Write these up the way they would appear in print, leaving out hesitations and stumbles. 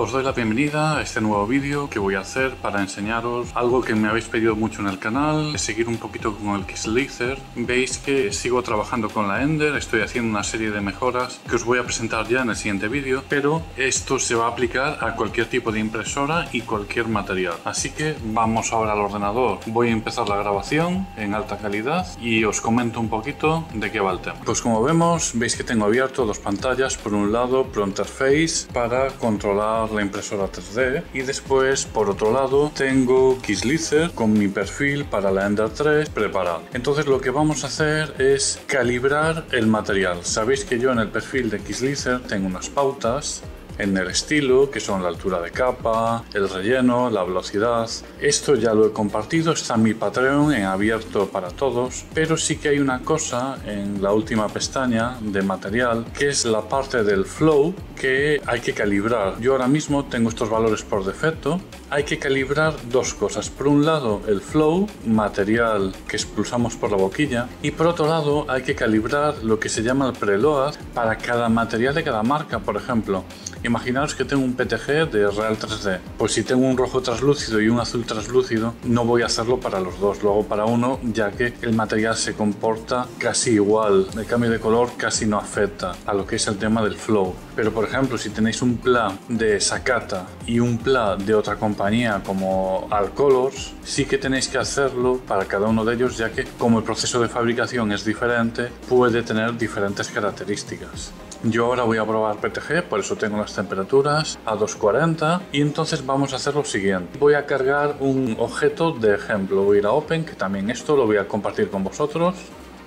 Os doy la bienvenida a este nuevo vídeo que voy a hacer para enseñaros algo que me habéis pedido mucho en el canal, seguir un poquito con el Kislyther. Veis que sigo trabajando con la Ender, estoy haciendo una serie de mejoras que os voy a presentar ya en el siguiente vídeo, pero esto se va a aplicar a cualquier tipo de impresora y cualquier material. Así que vamos ahora al ordenador. Voy a empezar la grabación en alta calidad y os comento un poquito de qué va el tema. Pues como vemos, veis que tengo abierto dos pantallas. Por un lado, ProInterface para controlar la impresora 3D, y después por otro lado tengo Kislyther con mi perfil para la Ender 3 preparado. Entonces lo que vamos a hacer es calibrar el material. Sabéis que yo en el perfil de Kislyther tengo unas pautas en el estilo, que son la altura de capa, el relleno, la velocidad. Esto ya lo he compartido, está en mi Patreon en abierto para todos, pero sí que hay una cosa en la última pestaña de material, que es la parte del flow que hay que calibrar. Yo ahora mismo tengo estos valores por defecto. Hay que calibrar dos cosas. Por un lado, el flow, material que expulsamos por la boquilla, y por otro lado hay que calibrar lo que se llama el preload para cada material de cada marca. Por ejemplo, imaginaos que tengo un PTG de Real 3D. Pues si tengo un rojo translúcido y un azul translúcido, no voy a hacerlo para los dos, lo hago para uno, ya que el material se comporta casi igual. El cambio de color casi no afecta a lo que es el tema del flow. Pero por ejemplo, si tenéis un PLA de Sakata y un PLA de otra compañía como Alcolors, sí que tenéis que hacerlo para cada uno de ellos, ya que como el proceso de fabricación es diferente, puede tener diferentes características. Yo ahora voy a probar PTG, por eso tengo las temperaturas a 240, y entonces vamos a hacer lo siguiente. Voy a cargar un objeto de ejemplo, voy a ir a Open, que también esto lo voy a compartir con vosotros.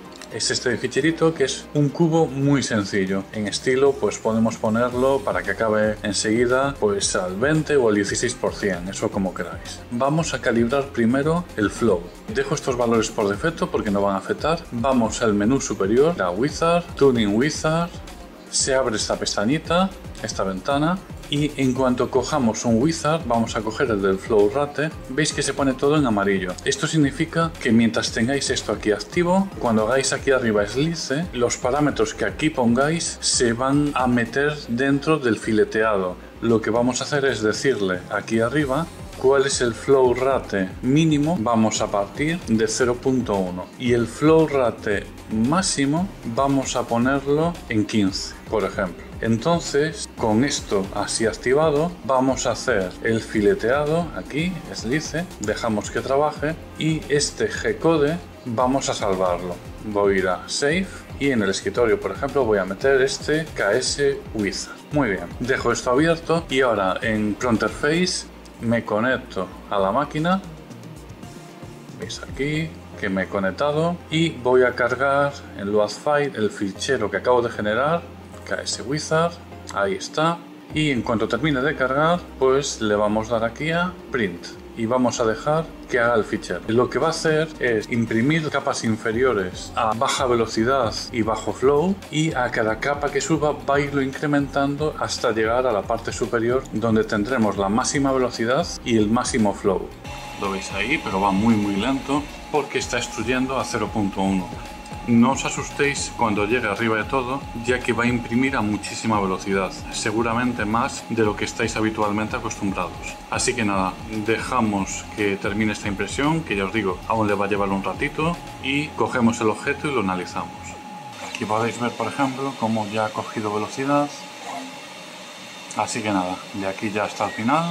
Es este ficherito, que es un cubo muy sencillo. En estilo pues podemos ponerlo para que acabe enseguida pues al 20 o al 16%, eso como queráis. Vamos a calibrar primero el flow. Dejo estos valores por defecto porque no van a afectar. Vamos al menú superior, a Wizard, Tuning Wizard. Se abre esta pestañita, esta ventana, y en cuanto cojamos un wizard, vamos a coger el del flow rate. Veis que se pone todo en amarillo. Esto significa que mientras tengáis esto aquí activo, cuando hagáis aquí arriba slice, los parámetros que aquí pongáis se van a meter dentro del fileteado. Lo que vamos a hacer es decirle aquí arriba cuál es el flow rate mínimo. Vamos a partir de 0.1 y el flow rate máximo vamos a ponerlo en 15, por ejemplo. Entonces, con esto así activado, vamos a hacer el fileteado aquí, slice, dejamos que trabaje, y este G-code vamos a salvarlo. Voy a ir a Save y en el escritorio, por ejemplo, voy a meter este KS Wizard. Muy bien, dejo esto abierto y ahora en ProInterface me conecto a la máquina. Veis aquí que me he conectado y voy a cargar en load file el fichero que acabo de generar, KS Wizard, ahí está, y en cuanto termine de cargar pues le vamos a dar aquí a print y vamos a dejar que haga el fichero. Lo que va a hacer es imprimir capas inferiores a baja velocidad y bajo flow, y a cada capa que suba va a irlo incrementando hasta llegar a la parte superior, donde tendremos la máxima velocidad y el máximo flow. Lo veis ahí, pero va muy lento porque está extruyendo a 0.1. No os asustéis cuando llegue arriba de todo, ya que va a imprimir a muchísima velocidad, seguramente más de lo que estáis habitualmente acostumbrados. Así que nada, dejamos que termine esta impresión, que ya os digo, aún le va a llevar un ratito, y cogemos el objeto y lo analizamos. Aquí podéis ver, por ejemplo, cómo ya ha cogido velocidad. Así que nada, de aquí ya hasta el final.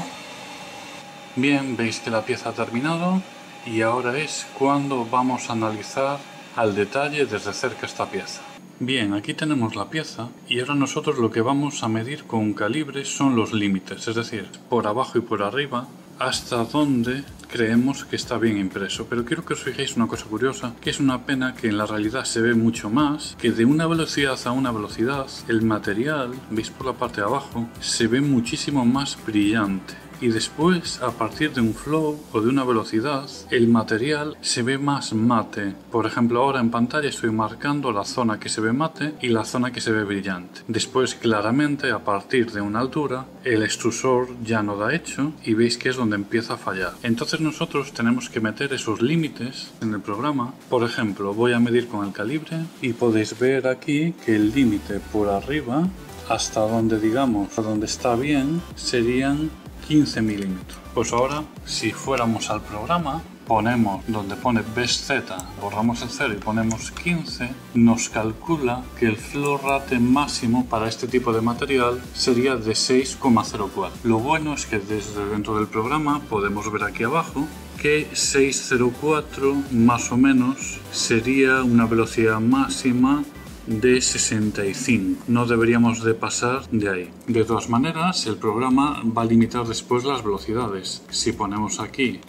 Bien, veis que la pieza ha terminado y ahora es cuando vamos a analizar al detalle desde cerca esta pieza. Bien, aquí tenemos la pieza y ahora nosotros lo que vamos a medir con un calibre son los límites, es decir, por abajo y por arriba, hasta donde creemos que está bien impreso. Pero quiero que os fijéis una cosa curiosa, que es una pena que en la realidad se ve mucho más, que de una velocidad a una velocidad el material, veis por la parte de abajo, se ve muchísimo más brillante. Y después, a partir de un flow o de una velocidad, el material se ve más mate. Por ejemplo, ahora en pantalla estoy marcando la zona que se ve mate y la zona que se ve brillante. Después, claramente, a partir de una altura, el extrusor ya no da hecho y veis que es donde empieza a fallar. Entonces nosotros tenemos que meter esos límites en el programa. Por ejemplo, voy a medir con el calibre y podéis ver aquí que el límite por arriba hasta donde digamos, a donde está bien, serían 15 milímetros. Pues ahora, si fuéramos al programa, ponemos donde pone BestZ, borramos el 0 y ponemos 15, nos calcula que el flow rate máximo para este tipo de material sería de 6,04. Lo bueno es que desde dentro del programa podemos ver aquí abajo que 604 más o menos sería una velocidad máxima de 65. No deberíamos de pasar de ahí. De todas maneras, el programa va a limitar después las velocidades. Si ponemos aquí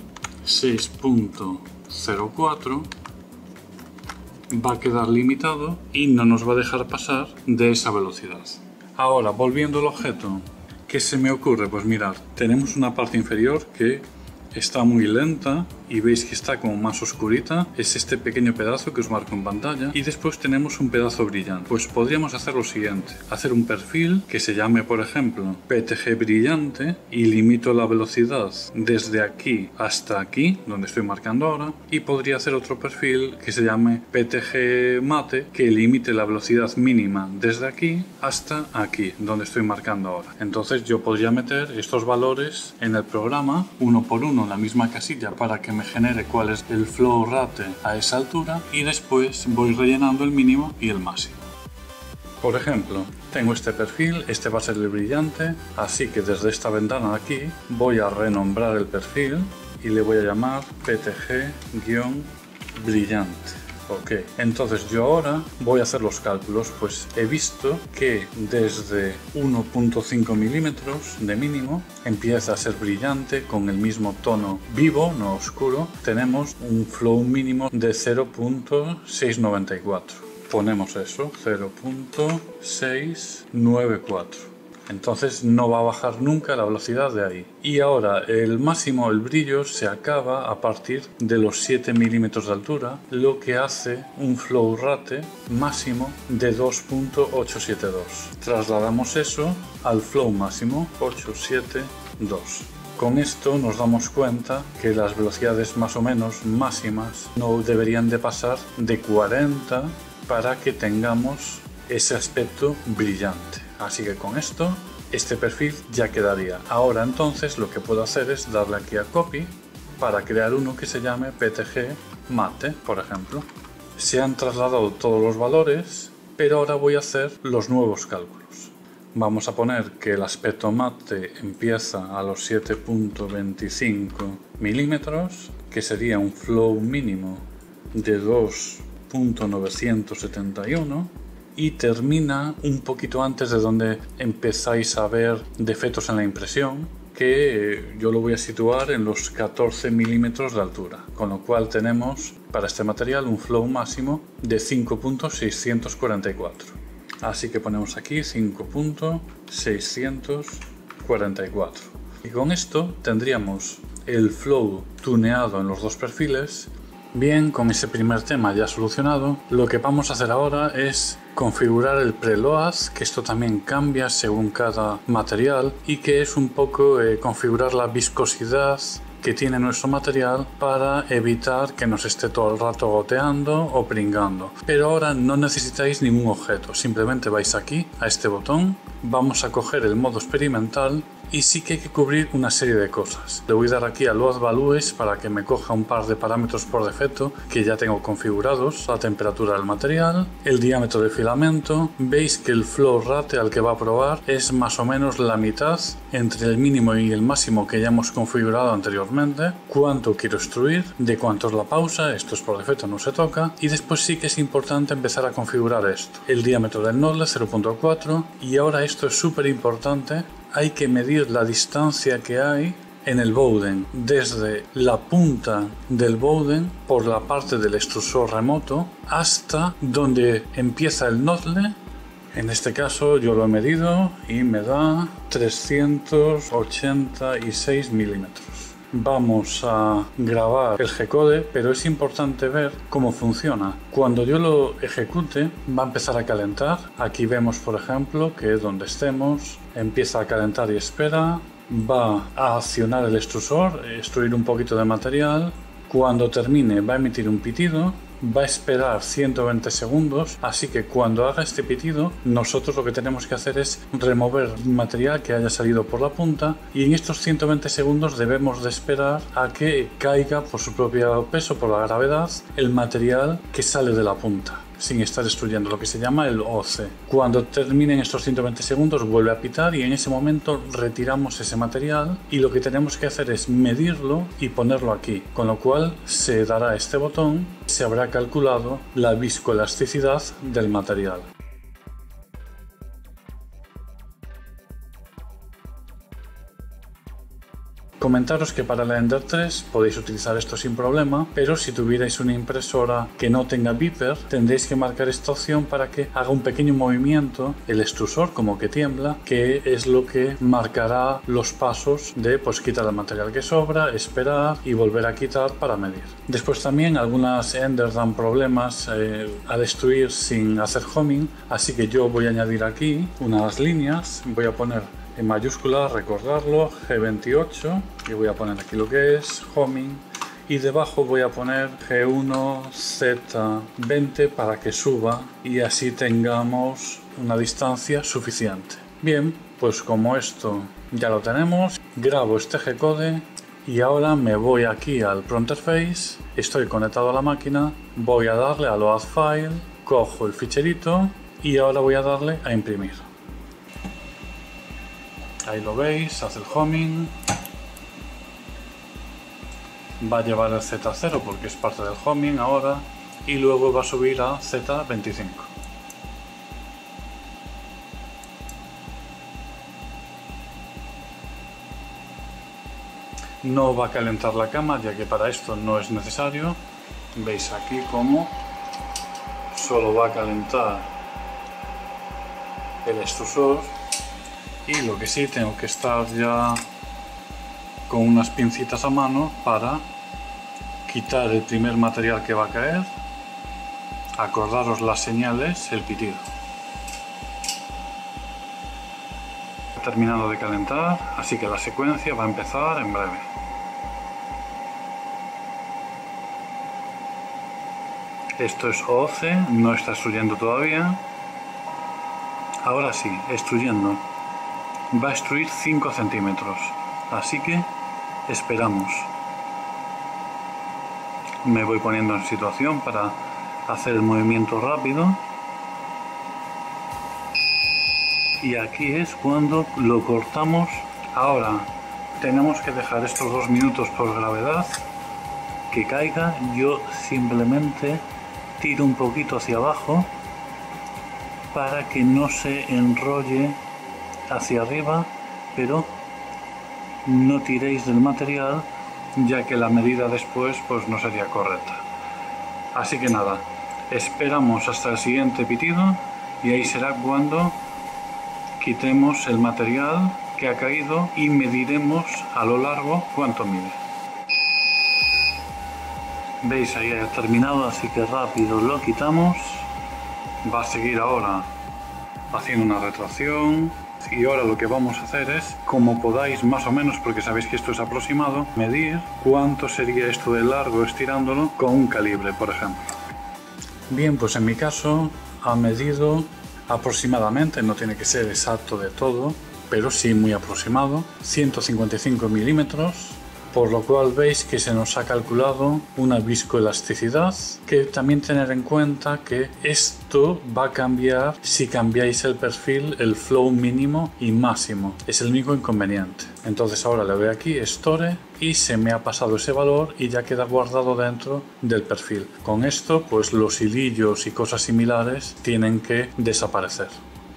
6.04 va a quedar limitado y no nos va a dejar pasar de esa velocidad. Ahora, volviendo al objeto, ¿qué se me ocurre? Pues mirad, tenemos una parte inferior que está muy lenta y veis que está como más oscurita, es este pequeño pedazo que os marco en pantalla, y después tenemos un pedazo brillante. Pues podríamos hacer lo siguiente, hacer un perfil que se llame, por ejemplo, PTG brillante, y limito la velocidad desde aquí hasta aquí, donde estoy marcando ahora, y podría hacer otro perfil que se llame PTG mate, que limite la velocidad mínima desde aquí hasta aquí, donde estoy marcando ahora. Entonces yo podría meter estos valores en el programa, uno por uno, en la misma casilla, para que me genere cuál es el flow rate a esa altura, y después voy rellenando el mínimo y el máximo. Por ejemplo, tengo este perfil, este va a ser el brillante, así que desde esta ventana de aquí voy a renombrar el perfil y le voy a llamar PTG-brillante. Ok, entonces yo ahora voy a hacer los cálculos, pues he visto que desde 1.5 milímetros de mínimo empieza a ser brillante con el mismo tono vivo, no oscuro. Tenemos un flow mínimo de 0.694. Ponemos eso, 0.694. Entonces no va a bajar nunca la velocidad de ahí. Y ahora el máximo, el brillo, se acaba a partir de los 7 milímetros de altura, lo que hace un flow rate máximo de 2.872. Trasladamos eso al flow máximo 872. Con esto nos damos cuenta que las velocidades más o menos máximas no deberían de pasar de 40 para que tengamos ese aspecto brillante. Así que con esto, este perfil ya quedaría. Ahora entonces lo que puedo hacer es darle aquí a copy para crear uno que se llame PTG mate, por ejemplo. Se han trasladado todos los valores, pero ahora voy a hacer los nuevos cálculos. Vamos a poner que el aspecto mate empieza a los 7.25 milímetros, que sería un flow mínimo de 2.971. y termina un poquito antes de donde empezáis a ver defectos en la impresión, que yo lo voy a situar en los 14 milímetros de altura, con lo cual tenemos para este material un flow máximo de 5.644. Así que ponemos aquí 5.644. Y con esto tendríamos el flow tuneado en los dos perfiles. Bien, con ese primer tema ya solucionado, lo que vamos a hacer ahora es configurar el preload, que esto también cambia según cada material, y que es un poco configurar la viscosidad que tiene nuestro material para evitar que nos esté todo el rato goteando o pringando. Pero ahora no necesitáis ningún objeto, simplemente vais aquí a este botón, vamos a coger el modo experimental y sí que hay que cubrir una serie de cosas. Le voy a dar aquí a Load Values para que me coja un par de parámetros por defecto que ya tengo configurados: la temperatura del material, el diámetro del filamento. Veis que el flow rate al que va a probar es más o menos la mitad entre el mínimo y el máximo que ya hemos configurado anteriormente. Cuánto quiero extruir, de cuánto es la pausa, esto es por defecto, no se toca. Y después sí que es importante empezar a configurar esto: el diámetro del nozzle 0.4, y ahora esto es súper importante. Hay que medir la distancia que hay en el Bowden, desde la punta del Bowden por la parte del extrusor remoto hasta donde empieza el nozzle. En este caso yo lo he medido y me da 386 milímetros. Vamos a grabar el G-code, pero es importante ver cómo funciona. Cuando yo lo ejecute va a empezar a calentar. Aquí vemos, por ejemplo, que donde estemos empieza a calentar y espera. Va a accionar el extrusor, extruir un poquito de material. Cuando termine va a emitir un pitido va a esperar 120 segundos, así que cuando haga este pitido, nosotros lo que tenemos que hacer es remover material que haya salido por la punta, y en estos 120 segundos debemos de esperar a que caiga por su propio peso, por la gravedad, el material que sale de la punta, sin estar destruyendo, lo que se llama el OC. Cuando terminen estos 120 segundos vuelve a pitar y en ese momento retiramos ese material, y lo que tenemos que hacer es medirlo y ponerlo aquí, con lo cual se dará este botón, se habrá calculado la viscoelasticidad del material. Comentaros que para la Ender 3 podéis utilizar esto sin problema, pero si tuvierais una impresora que no tenga beeper, tendréis que marcar esta opción para que haga un pequeño movimiento el extrusor, como que tiembla, que es lo que marcará los pasos de pues quitar el material que sobra, esperar y volver a quitar para medir. Después también algunas Ender dan problemas a destruir sin hacer homing, así que yo voy a añadir aquí unas líneas, voy a poner en mayúscula, recordarlo, G28, y voy a poner aquí lo que es homing, y debajo voy a poner G1Z20 para que suba y así tengamos una distancia suficiente. Bien, pues como esto ya lo tenemos, grabo este G-code y ahora me voy aquí al Pronterface, estoy conectado a la máquina, voy a darle a Load File, cojo el ficherito y ahora voy a darle a imprimir. Ahí lo veis, hace el homing, va a llevar el Z0 porque es parte del homing ahora, y luego va a subir a Z25. No va a calentar la cama, ya que para esto no es necesario. Veis aquí cómo solo va a calentar el extrusor. Y lo que sí, tengo que estar ya con unas pincitas a mano para quitar el primer material que va a caer. Acordaros las señales, el pitido. Ha terminado de calentar, así que la secuencia va a empezar en breve. Esto es OC, no está extruyendo todavía. Ahora sí, extruyendo. Va a extruir 5 centímetros, así que esperamos. Me voy poniendo en situación para hacer el movimiento rápido, y aquí es cuando lo cortamos. Ahora tenemos que dejar estos 2 minutos por gravedad que caiga. Yo simplemente tiro un poquito hacia abajo para que no se enrolle hacia arriba, pero no tiréis del material, ya que la medida después pues no sería correcta. Así que nada, esperamos hasta el siguiente pitido y ahí será cuando quitemos el material que ha caído y mediremos a lo largo cuánto mide. Veis, ahí ha terminado, así que rápido lo quitamos. Va a seguir ahora haciendo una retracción. Y ahora lo que vamos a hacer es, como podáis más o menos, porque sabéis que esto es aproximado, medir cuánto sería esto de largo estirándolo con un calibre, por ejemplo. Bien, pues en mi caso ha medido aproximadamente, no tiene que ser exacto de todo, pero sí muy aproximado, 155 milímetros, por lo cual veis que se nos ha calculado una viscoelasticidad, que también tener en cuenta que esto va a cambiar si cambiáis el perfil, el flow mínimo y máximo, es el único inconveniente. Entonces ahora le doy aquí Store y se me ha pasado ese valor y ya queda guardado dentro del perfil. Con esto pues los hilillos y cosas similares tienen que desaparecer.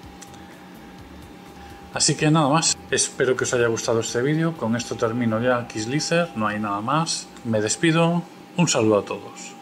Así que nada más, espero que os haya gustado este vídeo, con esto termino ya Kislyzer, no hay nada más, me despido, un saludo a todos.